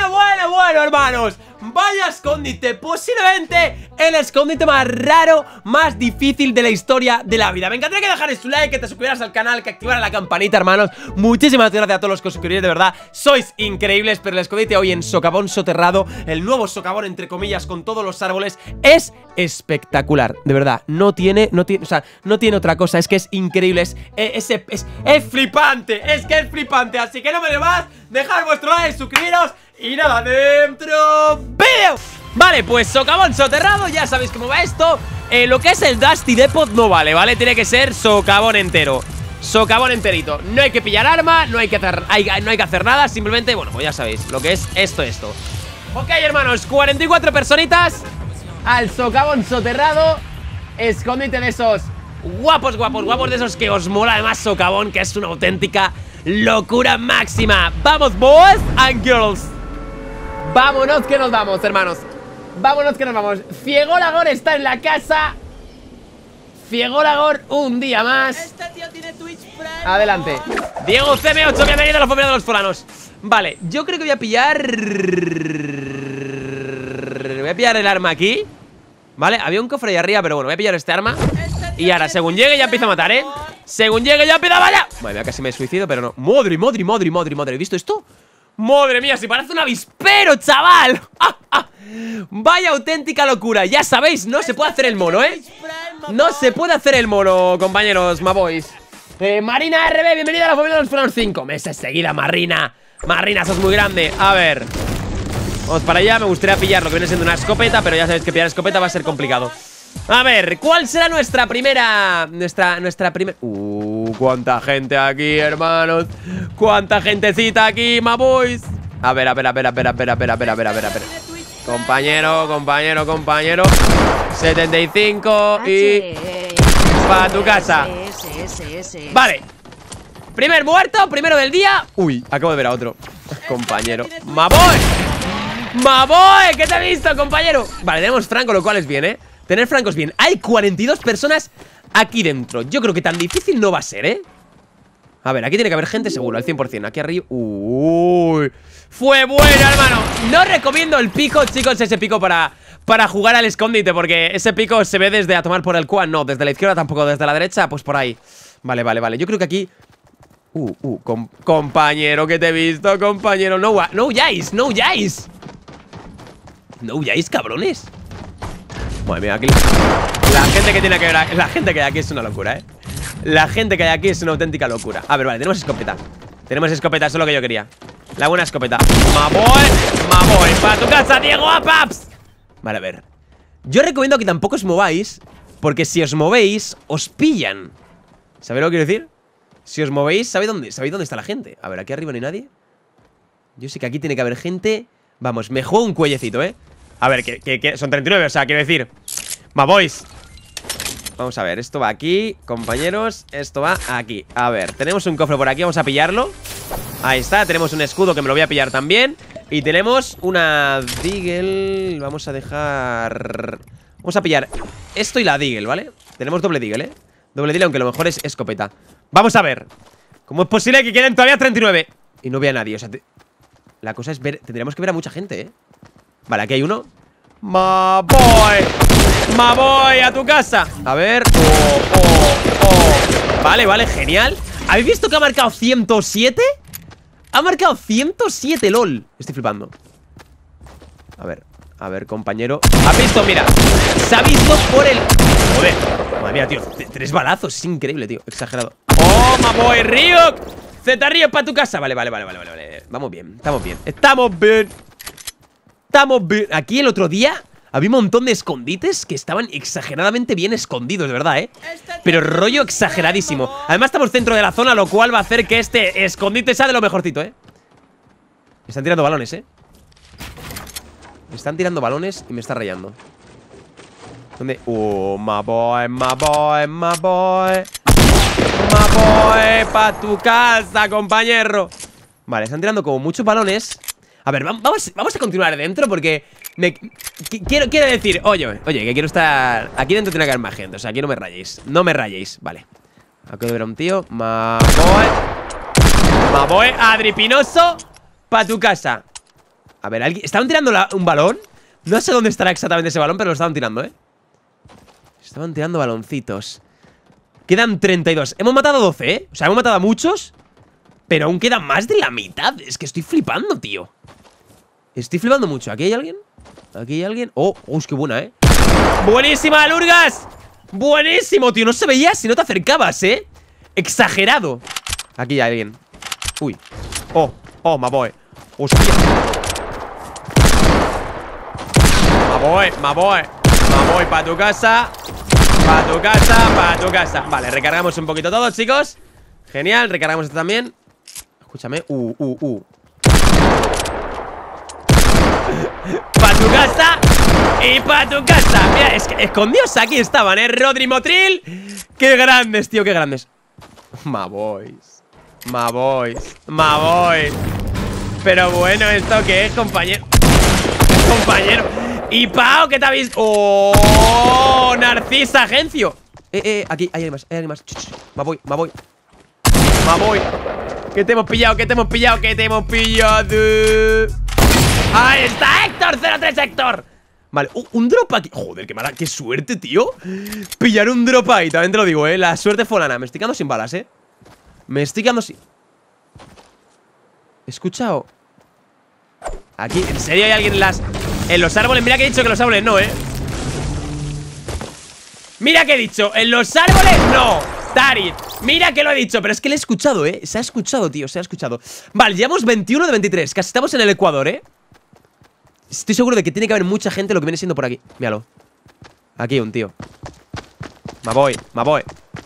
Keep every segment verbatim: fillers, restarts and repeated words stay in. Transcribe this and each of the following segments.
Bueno, bueno, bueno, hermanos. Vaya escondite, posiblemente el escondite más raro, más difícil de la historia de la vida. Me encantaría que dejarais tu like, que te suscribieras al canal, que activaras la campanita, hermanos. Muchísimas gracias a todos los que os suscribís, de verdad. Sois increíbles, pero el escondite hoy en Socavón Soterrado, el nuevo socavón entre comillas con todos los árboles, es espectacular, de verdad. No tiene, no tiene, o sea, no tiene otra cosa, es que es increíble, es, es, es, es, es flipante, es que es flipante. Así que no me de más, dejad vuestro like, suscribiros. Y nada, dentro vídeo. Vale, pues socavón soterrado, ya sabéis cómo va esto. eh, Lo que es el Dusty Depot no vale, ¿vale? Tiene que ser socavón entero. Socavón enterito. No hay que pillar arma, no hay que hacer, hay, no hay que hacer nada. Simplemente, bueno, pues ya sabéis lo que es esto, esto. Ok, hermanos, cuarenta y cuatro personitas al socavón soterrado. Escondite de esos guapos, guapos, guapos, de esos que os mola además socavón, que es una auténtica locura máxima. Vamos, boys and girls. Vámonos que nos vamos, hermanos. Vámonos que nos vamos. Fiegolagor está en la casa. Fiegolagor un día más. Este tío tiene Twitch Prime. Adelante. Diego C M ocho, bienvenido a la familia de los folanos. Vale, yo creo que voy a pillar Voy a pillar el arma aquí. Vale, había un cofre ahí arriba, pero bueno, voy a pillar este arma. Y ahora, según llegue ya empiezo a matar, ¿eh? Según llegue ya empieza a vaya. Vale, mira, casi me suicido, pero no. Madre, madre, madre, madre, madre. ¿Has visto esto? Madre mía, si parece un avispero, chaval. ¡Ah, ah! Vaya auténtica locura. Ya sabéis, no se puede hacer el mono, ¿eh? No se puede hacer el mono, compañeros, maboys. eh, Marina R B, bienvenida a la familia de los Folanos. Cinco meses seguida, Marina. Marina, sos muy grande. A ver, vamos para allá, me gustaría pillar lo que viene siendo una escopeta, pero ya sabéis que pillar escopeta va a ser complicado. A ver, ¿cuál será nuestra primera... Nuestra, nuestra primera... Uh, cuánta gente aquí, hermanos. Cuánta gentecita aquí, my boys. A ver, a ver, a ver, a ver, a ver, a ver, a ver, a ver, a ver, a ver. Compañero, compañero, compañero. setenta y cinco y... para tu casa. Vale. Primer muerto, primero del día. Uy, acabo de ver a otro. Compañero. My boy. My boy, ¿qué te he visto, compañero? Vale, tenemos Franco, lo cual es bien, ¿eh? Tener francos bien. Hay cuarenta y dos personas aquí dentro. Yo creo que tan difícil no va a ser, ¿eh? A ver, aquí tiene que haber gente seguro, al cien por cien. Aquí arriba... Uy, fue bueno, hermano. No recomiendo el pico, chicos, ese pico para, para jugar al escondite, porque ese pico se ve desde a tomar por el cual. No, desde la izquierda tampoco, desde la derecha, pues por ahí. Vale, vale, vale. Yo creo que aquí... Uh, uh, com compañero, que te he visto, compañero. No, no huyáis, no huyáis. No huyáis, cabrones. Madre mía, aquí la gente que tiene que ver, la gente que hay aquí es una locura, ¿eh? La gente que hay aquí es una auténtica locura. A ver, vale, tenemos escopeta. Tenemos escopeta, eso es lo que yo quería. La buena escopeta. Maboy, maboy, para tu casa, Diego, apaps. Vale, a ver. Yo recomiendo que tampoco os mováis, porque si os movéis, os pillan. ¿Sabéis lo que quiero decir? Si os movéis, ¿sabéis dónde? ¿Sabéis dónde está la gente? A ver, aquí arriba no hay nadie. Yo sé que aquí tiene que haber gente. Vamos, me juego un cuellecito, ¿eh? A ver, que, que, que son treinta y nueve, o sea, quiero decir. Va, boys. Vamos a ver, esto va aquí, compañeros. Esto va aquí. A ver, tenemos un cofre por aquí, vamos a pillarlo. Ahí está, tenemos un escudo que me lo voy a pillar también. Y tenemos una Deagle. Vamos a dejar... Vamos a pillar esto y la Deagle, ¿vale? Tenemos doble Deagle, ¿eh? Doble Deagle, aunque lo mejor es escopeta. Vamos a ver. ¿Cómo es posible que queden todavía treinta y nueve? Y no vea a nadie, o sea, te... la cosa es ver... Tendríamos que ver a mucha gente, ¿eh? Vale, aquí hay uno. Ma boy. Ma boy, a tu casa. A ver. Oh, oh, oh. Vale, vale, genial. ¿Habéis visto que ha marcado ciento siete? Ha marcado ciento siete, lol. Estoy flipando. A ver, a ver, compañero. ¿Has visto? Mira, se ha visto por el... Joder, madre mía, tío, tres balazos, es increíble, tío, exagerado. Oh, ma boy, Ryuk. Z Ryuk para tu casa. Vale, vale, vale, vale, vale, vale. Vamos bien, estamos bien, estamos bien. Estamos bien. Aquí el otro día había un montón de escondites que estaban exageradamente bien escondidos, de verdad, ¿eh? Pero rollo exageradísimo. Además estamos dentro de la zona, lo cual va a hacer que este escondite sea de lo mejorcito, ¿eh? Me están tirando balones, ¿eh? Me están tirando balones y me está rayando. ¿Dónde? Uh, my boy, my boy, my boy. My boy, pa' tu casa, compañero. Vale, están tirando como muchos balones. A ver, vamos, vamos a continuar dentro porque me, quiero, quiero decir, oye, oye, que quiero estar... Aquí dentro tiene que haber más gente, o sea, aquí no me rayéis. No me rayéis, vale. Acabo de ver a un tío. Maboe. Maboe, Adri Pinoso, pa' tu casa. A ver, ¿alguien? ¿Estaban tirando la... un balón? No sé dónde estará exactamente ese balón, pero lo estaban tirando, ¿eh? Estaban tirando baloncitos. Quedan treinta y dos. Hemos matado a doce, ¿eh? O sea, hemos matado a muchos, pero aún queda más de la mitad. Es que estoy flipando, tío. Estoy flipando mucho. ¿Aquí hay alguien? ¿Aquí hay alguien? Oh, oh, qué buena, ¿eh? ¡Buenísima, Lurgas! ¡Buenísimo, tío! No se veía si no te acercabas, ¿eh? Exagerado. Aquí hay alguien. Uy. Oh, oh, my boy. Hostia. My boy, my boy. My boy, pa' tu casa. Pa' tu casa, pa' tu casa. Vale, recargamos un poquito todo, chicos. Genial, recargamos esto también. Escúchame. Uh, uh, uh. Pa' tu casa y pa' tu casa. Mira, es que escondidos aquí estaban, ¿eh? Rodri Motril. Qué grandes, tío, qué grandes. My boys. My boys. My boys. Pero bueno, ¿esto qué es, compañero? Compañero. Y Pau, ¿qué te habéis...? ¡Oh! Narcisa Agencio. Eh, eh, aquí hay animas, hay animas. Me voy, me voy. Me voy. Que te hemos pillado, que te hemos pillado, que te hemos pillado. ¡Ahí está Héctor! cero tres Héctor. Vale, uh, un drop aquí. Joder, qué mala, qué suerte, tío. Pillar un drop ahí, también te lo digo, eh. La suerte fue lana. Me estoy quedando sin balas, eh. Me estoy quedando sin... ¿He escuchado? Aquí, ¿en serio hay alguien en las... en los árboles? Mira que he dicho que los árboles no, eh. Mira que he dicho, en los árboles no. Tarit, mira que lo he dicho. Pero es que lo he escuchado, eh. Se ha escuchado, tío, se ha escuchado. Vale, llevamos veintiuno de veintitrés. Casi estamos en el Ecuador, eh. Estoy seguro de que tiene que haber mucha gente lo que viene siendo por aquí. Míralo. Aquí hay un tío. Me voy, me voy.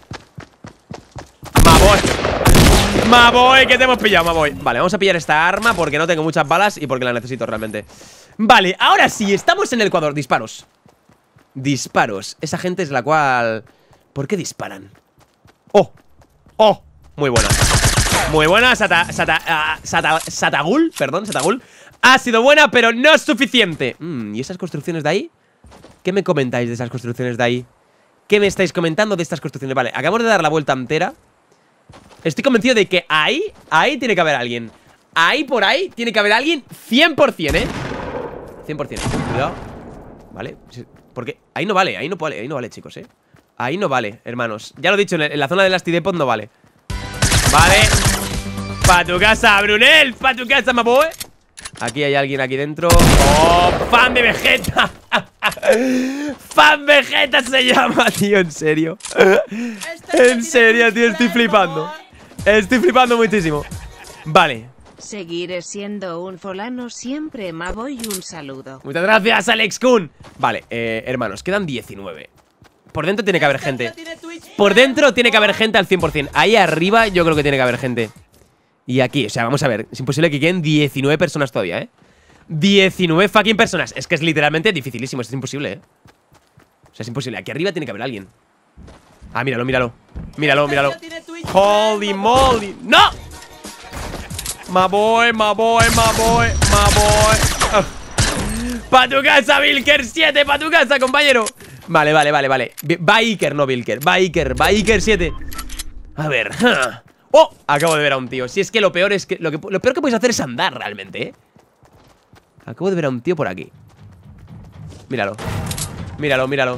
Me voy. Me voy, que te hemos pillado, me voy. Vale, vamos a pillar esta arma porque no tengo muchas balas y porque la necesito realmente. Vale, ahora sí, estamos en el Ecuador. Disparos. Disparos. Esa gente es la cual... ¿Por qué disparan? ¡Oh! ¡Oh! Muy buena. Muy buena, Sata... Sata... Uh, Sata... Satagul, perdón, Satagul. Ha sido buena, pero no es suficiente. mm, ¿Y esas construcciones de ahí? ¿Qué me comentáis de esas construcciones de ahí? ¿Qué me estáis comentando de estas construcciones? Vale, acabamos de dar la vuelta entera. Estoy convencido de que ahí, ahí tiene que haber alguien. Ahí por ahí tiene que haber alguien cien por cien, ¿eh? cien por cien, cuidado. Vale, porque ahí no vale, ahí no vale, ahí no vale, chicos, ¿eh? Ahí no vale, hermanos. Ya lo he dicho, en la zona de las Tidepod no vale. Vale. Pa' tu casa, Brunel, pa' tu casa, me voy. Aquí hay alguien aquí dentro. ¡Oh! ¡Fan de Vegeta! ¡Fan Vegeta se llama, tío! ¿En serio? En serio, tío, estoy flipando. Estoy flipando muchísimo. Vale. Seguiré siendo un folano siempre, ma voy un saludo. Muchas gracias, Alex Kun. Vale, eh, hermanos, quedan diecinueve. Por dentro tiene que haber gente. Por dentro tiene que haber gente al cien por cien. Ahí arriba yo creo que tiene que haber gente. Y aquí, o sea, vamos a ver. Es imposible que queden diecinueve personas todavía, ¿eh? diecinueve fucking personas. Es que es literalmente dificilísimo, es imposible, ¿eh? O sea, es imposible. Aquí arriba tiene que haber alguien. Ah, míralo, míralo. Míralo, míralo. Holy moly. ¡No! Ma boy, ma boy, ma boy, ma boy. Oh. Pa' tu casa, Vilker siete, pa' tu casa, compañero. Vale, vale, vale, vale. Va Iker, no Vilker. Va Iker, va Iker siete. A ver. ¡Oh! Acabo de ver a un tío. Si es que lo peor es que lo, que lo peor que puedes hacer es andar realmente, ¿eh? Acabo de ver a un tío por aquí. Míralo. Míralo, míralo.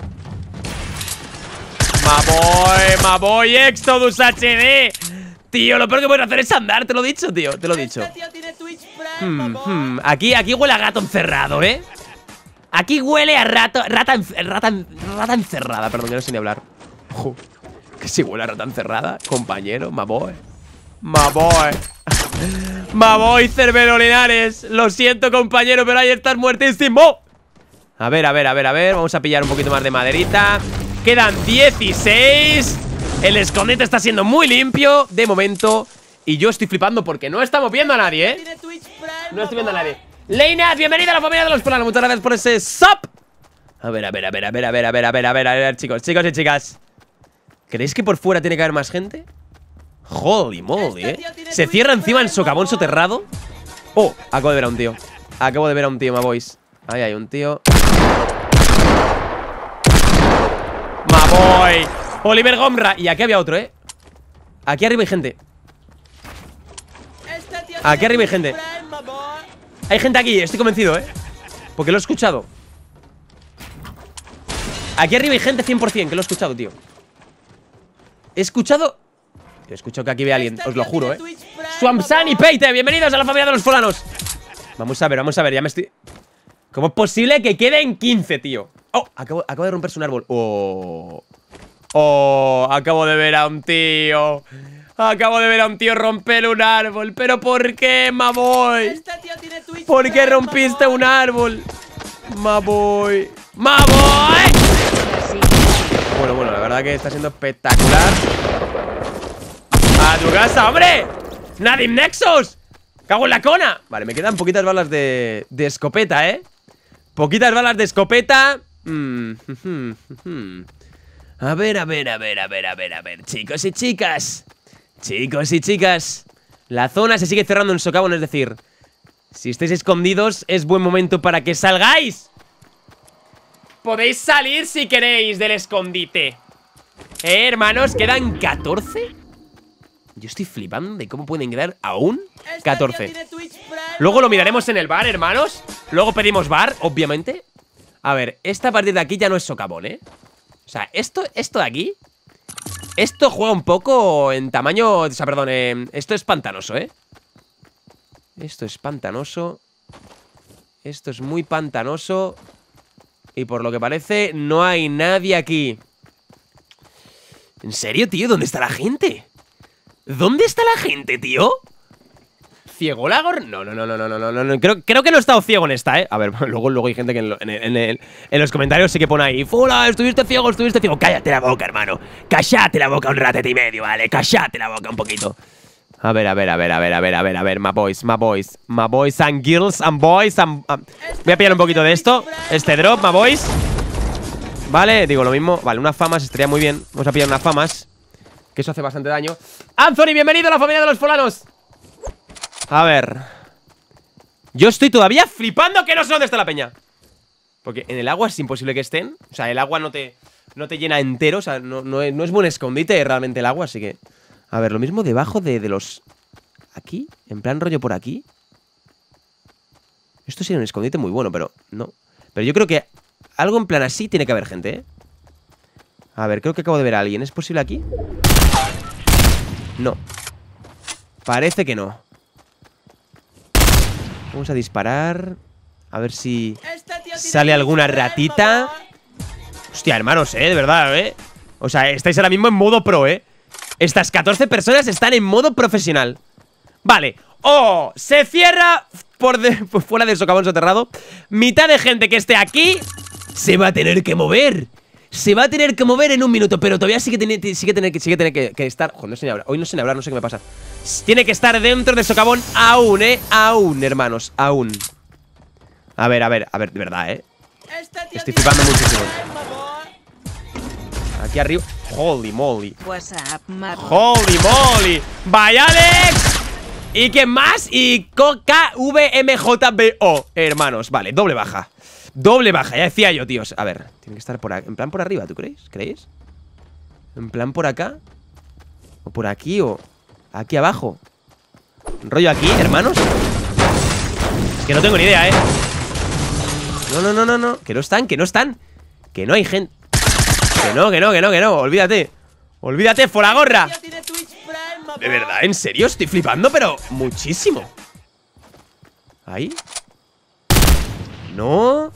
Ma boy, ma boy, Exodus H D. Tío, lo peor que puedes hacer es andar, te lo he dicho, tío, te lo he dicho. hmm, hmm. Aquí, aquí huele a gato encerrado, ¿eh? Aquí huele a rato, rata, rata, rata encerrada, perdón, que no sé ni hablar. Ojo, que si huele a rata encerrada, compañero, ma boy. Ma boy. Ma boy, Cerbero Linares. Lo siento, compañero, pero ahí estás muertísimo. A ver, a ver, a ver, a ver. Vamos a pillar un poquito más de maderita. Quedan dieciséis. El escondite está siendo muy limpio de momento. Y yo estoy flipando porque no estamos viendo a nadie, ¿eh? No estoy viendo a nadie. Leinas, bienvenida a la familia de los planos. Muchas gracias por ese sub. A ver, a ver, a ver, a ver, a ver, a ver, a ver, a ver, a ver, chicos, chicos y chicas. ¿Creéis que por fuera tiene que haber más gente? Holy moly, ¿eh? Se cierra encima el socavón soterrado. Oh, acabo de ver a un tío. Acabo de ver a un tío, ma boys. Ahí hay un tío. Ma boy. Oliver Gomra. Y aquí había otro, ¿eh? Aquí arriba hay gente. Aquí arriba hay gente. Hay gente aquí, estoy convencido, ¿eh? Porque lo he escuchado. Aquí arriba hay gente cien por cien, que lo he escuchado, tío. He escuchado... He escuchado que aquí ve a alguien, os lo juro, ¿eh? Swampsan y Peite, bienvenidos a la familia de los folanos. Vamos a ver, vamos a ver, ya me estoy... ¿Cómo es posible que queden quince, tío? Oh, acabo, acabo de romperse un árbol. Oh... Oh, acabo de ver a un tío. Acabo de ver a un tío romper un árbol. ¿Pero por qué, Maboy? ¿Por qué rompiste un árbol? Maboy. ¡Maboy! Bueno, bueno, la verdad que está siendo espectacular. ¡A tu casa, hombre! ¡Nadim Nexus! ¡Cago en la cona! Vale, me quedan poquitas balas de, de escopeta, ¿eh? Poquitas balas de escopeta. Mm, mm, mm. A ver, a ver, a ver, a ver, a ver, a ver, chicos y chicas. Chicos y chicas. La zona se sigue cerrando en socavón, es decir, si estáis escondidos, es buen momento para que salgáis. Podéis salir si queréis del escondite. Eh, hermanos, ¿quedan catorce? Yo estoy flipando de cómo pueden quedar aún catorce. Luego lo miraremos en el bar, hermanos. Luego pedimos bar, obviamente. A ver, esta parte de aquí ya no es socavón, ¿eh? O sea, esto, esto de aquí, esto juega un poco en tamaño. O sea, perdón, eh, esto es pantanoso, ¿eh? Esto es pantanoso. Esto es muy pantanoso. Y por lo que parece, no hay nadie aquí. ¿En serio, tío? ¿Dónde está la gente? ¿Dónde está la gente, tío? ¿Ciego Lagor? No, no, no, no, no, no, no, no. Creo, creo que no he estado ciego en esta, ¿eh? A ver, luego, luego hay gente que en, lo, en, el, en, el, en los comentarios sí que pone ahí: Fula, estuviste ciego, estuviste ciego. Cállate la boca, hermano. Cállate la boca un ratete y medio, ¿vale? Cállate la boca un poquito. A ver, a ver, a ver, a ver, a ver, a ver, a ver, my boys, my boys, my boys and girls and boys and... Um, voy a pillar un poquito de esto. Este drop, my boys. Vale, digo lo mismo. Vale, unas famas estaría muy bien. Vamos a pillar unas famas, que eso hace bastante daño. Anthony, bienvenido a la familia de los folanos. A ver. Yo estoy todavía flipando que no sé dónde está la peña. Porque en el agua es imposible que estén. O sea, el agua no te, no te llena entero. O sea, no, no, es, no es buen escondite realmente el agua, así que... A ver, lo mismo debajo de, de los... Aquí, en plan rollo por aquí. Esto sería un escondite muy bueno, pero no. Pero yo creo que algo en plan así tiene que haber gente, ¿eh? A ver, creo que acabo de ver a alguien. ¿Es posible aquí? No. Parece que no. Vamos a disparar. A ver si sale alguna ratita. Hostia, hermanos, eh, de verdad, eh. O sea, estáis ahora mismo en modo pro, eh. Estas catorce personas están en modo profesional. Vale. Oh, se cierra por, de, por fuera del socavón soterrado. Mitad de gente que esté aquí se va a tener que mover. Se va a tener que mover en un minuto. Pero todavía sí que tiene, sí que, tiene, sí que, tiene que, que estar... Joder, no sé ni hablar. Hoy no sé ni hablar, no sé qué me pasa. Tiene que estar dentro del socavón aún, eh. Aún, hermanos, aún. A ver, a ver, a ver, de verdad, eh. Estoy flipando muchísimo. Aquí arriba. Holy moly. WhatsApp, Holy moly. Vaya Alex. ¿Y quién más? Y K V M J B O. Hermanos, vale, doble baja. Doble baja, ya decía yo, tíos. A ver, tiene que estar por aquí. En plan por arriba, ¿tú creéis? ¿Creéis? En plan por acá. O por aquí, o aquí abajo. Rollo aquí, hermanos. Es que no tengo ni idea, eh. No, no, no, no, no. Que no están, que no están. Que no hay gente. Que no, que no, que no, que no. Olvídate. Olvídate, foragorra. De verdad, en serio, estoy flipando, pero muchísimo. Ahí. No.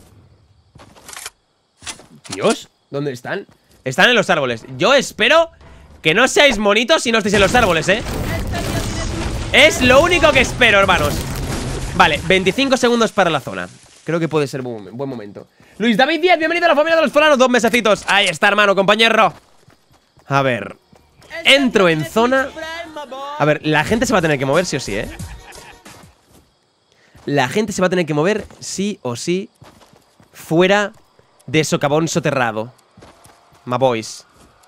Dios, ¿dónde están? Están en los árboles. Yo espero que no seáis monitos si no estáis en los árboles, ¿eh? Es lo único que espero, hermanos. Vale, veinticinco segundos para la zona. Creo que puede ser buen, buen momento. Luis David Díaz, bienvenido a la familia de los folanos. Dos mesecitos. Ahí está, hermano, compañero. A ver. Entro en zona. A ver, la gente se va a tener que mover sí o sí, ¿eh? La gente se va a tener que mover sí o sí. Fuera de socavón soterrado. My boys.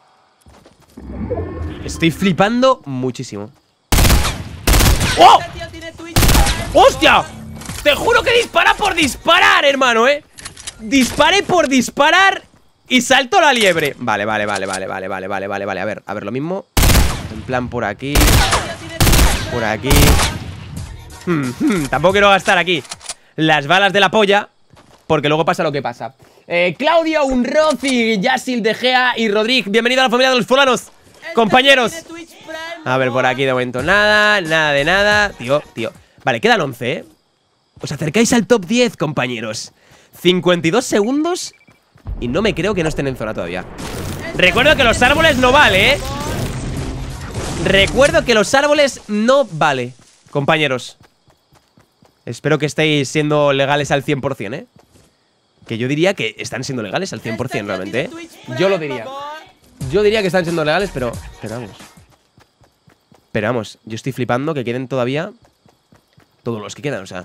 Estoy flipando muchísimo. ¡Oh! ¡Hostia! Te juro que dispara por disparar, hermano, ¿eh? Disparé por disparar y saltó la liebre. Vale, vale, vale, vale, vale, vale, vale, vale, vale. A ver, a ver, lo mismo. En plan por aquí. Por aquí. Hmm, hmm, tampoco quiero gastar aquí las balas de la polla, porque luego pasa lo que pasa. eh, Claudio, Unrozi, Yasil, De Gea y Rodrigo, bienvenido a la familia de los fulanos, compañeros. A ver, por aquí de momento nada, nada de nada. Tío, tío, vale, quedan once, ¿eh? Os acercáis al top diez, compañeros. cincuenta y dos segundos y no me creo que no estén en zona todavía. Recuerdo que los árboles no vale, ¿eh? Recuerdo que los árboles no vale, compañeros. Espero que estéis siendo legales al cien por cien, ¿eh? Que yo diría que están siendo legales al cien por cien realmente, ¿eh? Yo lo diría. Yo diría que están siendo legales, pero... Pero vamos. Pero vamos, yo estoy flipando que queden todavía todos los que quedan, o sea...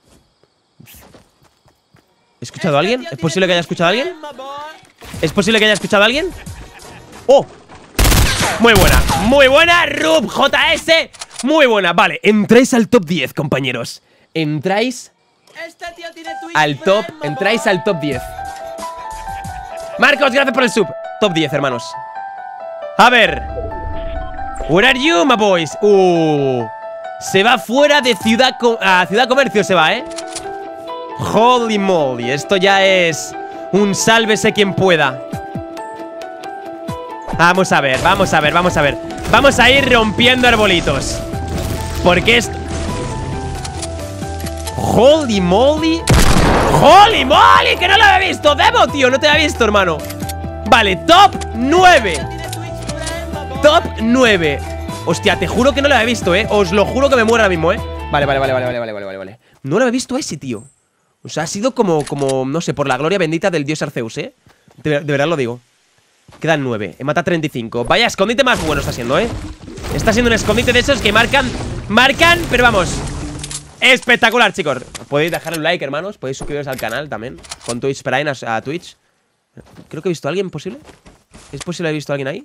¿He escuchado a alguien? ¿Es posible que haya escuchado a alguien? ¿Es posible que haya escuchado a alguien? ¡Oh! Muy buena, muy buena, Rub, J S. Muy buena, vale, entráis al top diez, compañeros. Entráis al top, entráis al top diez. Marcos, gracias por el sub. Top diez, hermanos. A ver. Where are you, my boys? Uh, se va fuera de Ciudad, a Ciudad Comercio se va, ¿eh? Holy moly, esto ya es un sálvese quien pueda. Vamos a ver, vamos a ver, vamos a ver. Vamos a ir rompiendo arbolitos, porque es... Holy moly. Holy moly, que no lo había visto. Demo, tío, no te había visto, hermano. Vale, top nueve. Top nueve. Hostia, te juro que no lo había visto, eh. Os lo juro que me muero ahora mismo, eh. Vale, vale, vale, vale, vale, vale, vale, vale. No lo había visto a ese, tío. O sea, ha sido como, como, no sé, por la gloria bendita del dios Arceus, eh. De, de verdad lo digo. Quedan nueve, he matado treinta y cinco. Vaya escondite más bueno está siendo, eh. Está siendo un escondite de esos que marcan. Marcan, pero vamos, espectacular, chicos. Podéis dejar un like, hermanos. Podéis suscribiros al canal también. Con Twitch Prime a, a Twitch. Creo que he visto a alguien, ¿posible? ¿Es posible haber visto a alguien ahí?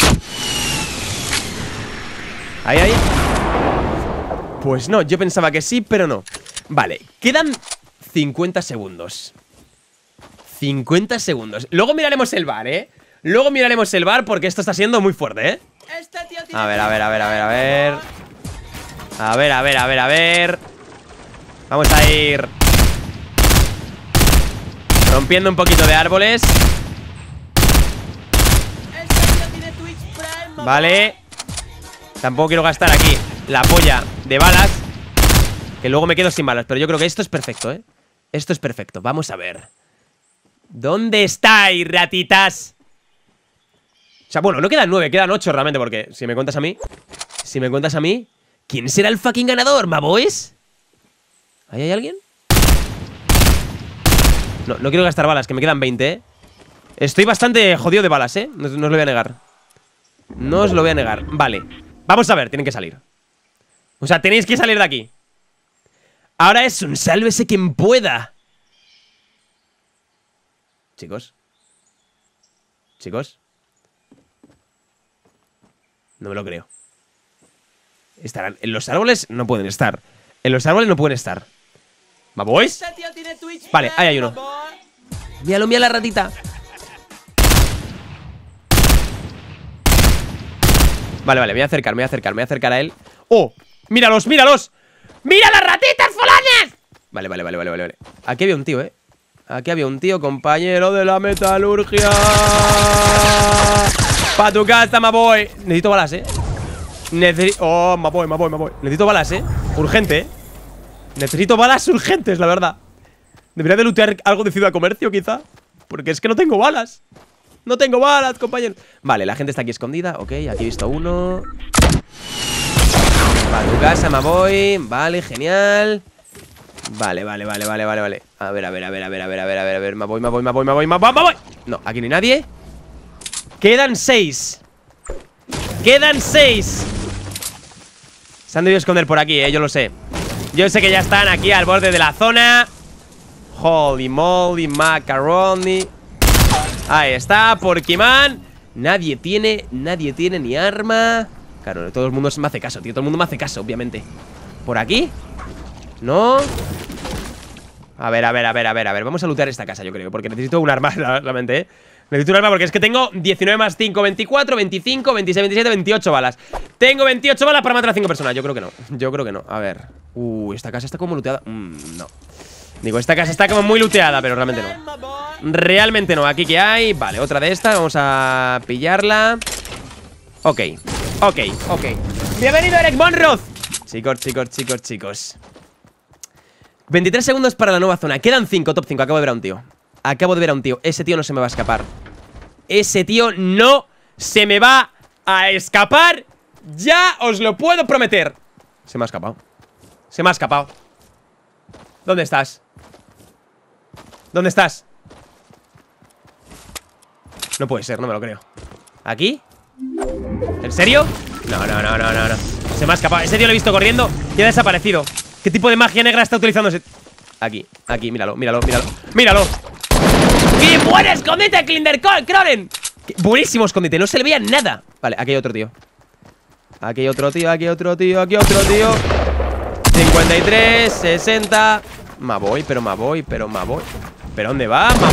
Ahí, ahí. Pues no, yo pensaba que sí, pero no. Vale, quedan cincuenta segundos. cincuenta segundos. Luego miraremos el bar, ¿eh? Luego miraremos el bar porque esto está siendo muy fuerte, ¿eh? A ver, a ver, a ver, a ver, a ver. A ver, a ver, a ver, a ver. Vamos a ir rompiendo un poquito de árboles. Vale. Tampoco quiero gastar aquí la polla de balas, que luego me quedo sin balas. Pero yo creo que esto es perfecto, ¿eh? Esto es perfecto, vamos a ver. ¿Dónde estáis, ratitas? O sea, bueno, no quedan nueve, quedan ocho realmente. Porque si me cuentas a mí Si me cuentas a mí, ¿quién será el fucking ganador, my boys? ¿Ahí hay alguien? No, no quiero gastar balas, que me quedan veinte, ¿eh? Estoy bastante jodido de balas, ¿eh? No, no os lo voy a negar. No os lo voy a negar, vale. Vamos a ver, tienen que salir. O sea, tenéis que salir de aquí. Ahora es un sálvese quien pueda. Chicos. Chicos. No me lo creo. Estarán en los árboles, no pueden estar. En los árboles no pueden estar. ¿Ma boys? Vale, ahí hay uno. Míralo, mira la ratita. Vale, vale, me voy a acercar, me voy a acercar, me voy a acercar a él. ¡Oh! ¡Míralos, míralos! ¡Mira las ratitas, fulanes! Vale, vale, vale, vale, vale. Aquí había un tío, eh. Aquí había un tío, compañero de la metalurgia. Pa' tu casa, ma boy. Necesito balas, eh. Necesito... Oh, ma boy, ma boy, ma boy. Necesito balas, eh. Urgente, eh. Necesito balas urgentes, la verdad. Debería de lootear algo de Ciudad Comercio, quizá. Porque es que no tengo balas. No tengo balas, compañero. Vale, la gente está aquí escondida. Ok, aquí he visto uno. Pa' tu casa, ma boy. Vale, genial. Vale, vale, vale, vale, vale, vale. A ver, a ver, a ver, a ver, a ver, a ver, a ver, a ver. Me voy, me voy, me voy, me voy, me voy, me voy. No, aquí no hay nadie. Quedan seis. Quedan seis. Se han debido esconder por aquí, eh, yo lo sé. Yo sé que ya están aquí al borde de la zona. Holy moly, macaroni. Ahí está, Porkyman. Nadie tiene, nadie tiene ni arma. Claro, todo el mundo me hace caso, tío. Todo el mundo me hace caso, obviamente. ¿Por aquí? No. A ver, a ver, a ver, a ver, a ver. Vamos a lootear esta casa, yo creo. Porque necesito un arma, realmente, ¿eh? Necesito un arma porque es que tengo diecinueve más cinco, veinticuatro, veinticinco, veintiséis, veintisiete, veintiocho balas. Tengo veintiocho balas para matar a cinco personas. Yo creo que no. Yo creo que no. A ver. Uh, esta casa está como looteada. Mm, no. Digo, esta casa está como muy looteada, pero realmente no. Realmente no. Aquí que hay. Vale, otra de estas. Vamos a pillarla. Ok, ok, ok. Bienvenido, Eric Monroth. Chicos, chicos, chicos, chicos. veintitrés segundos para la nueva zona. Quedan cinco, top cinco. Acabo de ver a un tío. Acabo de ver a un tío. Ese tío no se me va a escapar. Ese tío no se me va a escapar. Ya os lo puedo prometer. Se me ha escapado. Se me ha escapado. ¿Dónde estás? ¿Dónde estás? No puede ser, no me lo creo. ¿Aquí? ¿En serio? No, no, no, no, no, no. Se me ha escapado. Ese tío lo he visto corriendo y ha desaparecido. ¿Qué tipo de magia negra está utilizando ese? Aquí, aquí, míralo, míralo, míralo. ¡Míralo! ¡Qué buen escondite, Klinder Cronen! Buenísimo escondite, no se le veía nada. Vale, aquí hay otro tío. Aquí hay otro tío, aquí hay otro tío, aquí hay otro tío. cincuenta y tres, sesenta. Me voy, pero me voy, pero me voy. ¿Pero dónde va? Me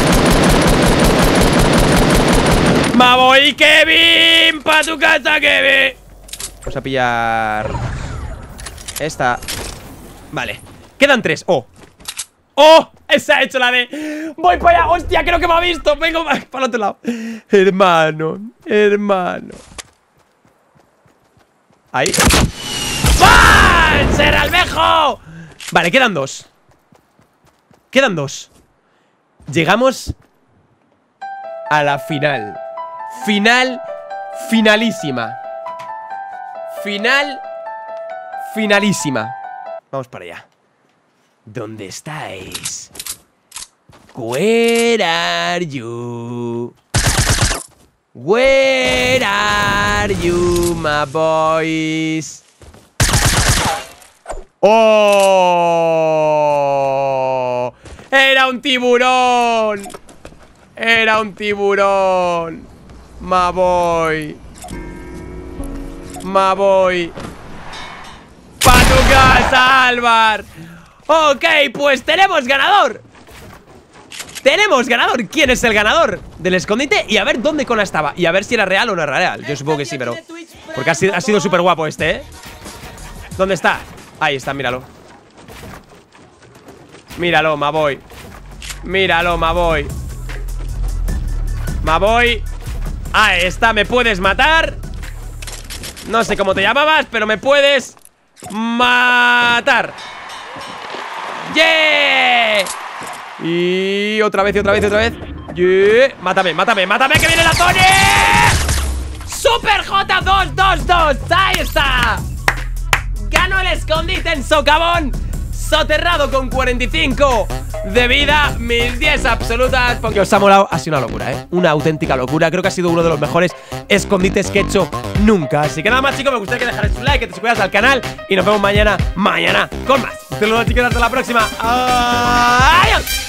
voy. Me voy, Kevin. Pa' tu casa, Kevin. Vamos a pillar esta. Vale, quedan tres. Oh. ¡Oh! Esa ha hecho la de... Voy para allá. ¡Hostia! Creo que me ha visto. Vengo para el otro lado. Hermano. Hermano. Ahí. ¡Ah! ¡Serralmejo! Vale, quedan dos. Quedan dos. Llegamos a la final. Final. Finalísima. Final. Finalísima. Vamos para allá. ¿Dónde estáis? Where are you? Where are you, my boys? ¡Oh! ¡Era un tiburón! ¡Era un tiburón! ¡Ma voy! ¡Ma voy! ¡Pa' tu casa, Álvar! Ok, pues tenemos ganador. Tenemos ganador. ¿Quién es el ganador del escondite? Y a ver dónde cola estaba. Y a ver si era real o no era real. Yo supongo que sí, pero... Porque ha sido, ha sido súper guapo este, ¿eh? ¿Dónde está? Ahí está, míralo. Míralo, ma voy. Míralo, ma voy. Ma voy. Ahí está, me puedes matar. No sé cómo te llamabas, pero me puedes matar. ¡Yeah! Y otra vez, y otra vez, y otra vez. ¡Yeah! Mátame, mátame, mátame, que viene la Tony. ¡Super J dos dos dos! ¡Ahí está! Ganó el escondite en socavón. Soterrado con cuarenta y cinco de vida. Mis diez absolutas. Porque os ha molado. Ha sido una locura, ¿eh? Una auténtica locura. Creo que ha sido uno de los mejores escondites que he hecho nunca. Así que nada más, chicos, me gustaría que dejarais un like, que te suscribas al canal. Y nos vemos mañana, mañana con más. Un saludo, chicos, hasta la próxima. Adiós.